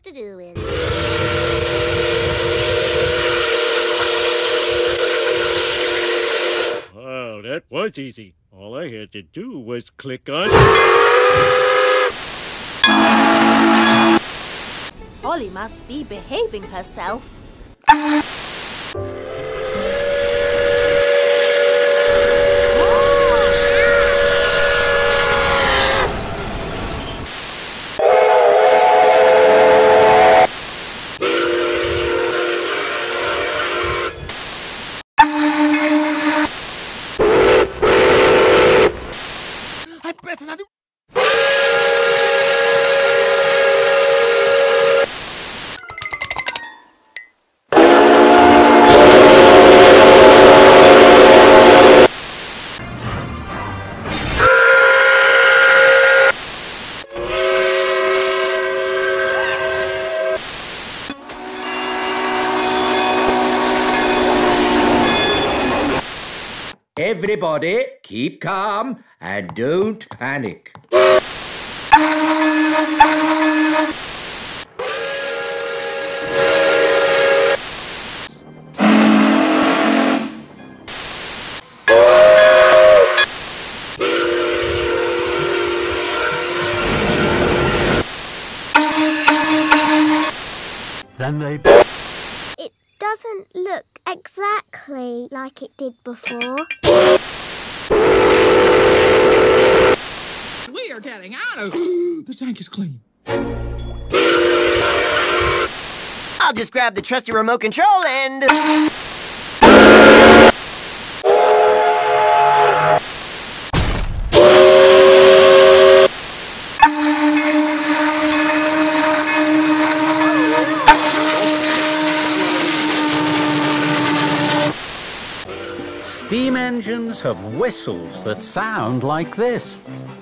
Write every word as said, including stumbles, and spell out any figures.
to do is... Wow, that was easy. All I had to do was click on... Polly must be behaving herself. I better not do... Everybody, keep calm and don't panic. Then they... It doesn't look exactly like it did before. We are getting out of... The tank is clean. I'll just grab the trusty remote control and... Steam engines have whistles that sound like this.